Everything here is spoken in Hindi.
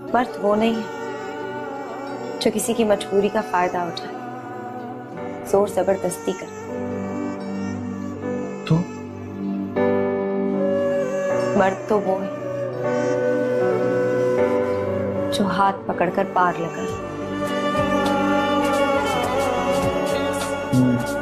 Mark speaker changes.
Speaker 1: मर्द वो नहीं है जो किसी की मजबूरी का फायदा उठाए, जोर जबरदस्ती करे।
Speaker 2: तो
Speaker 1: मर्द तो वो है जो हाथ पकड़कर पार लगाए।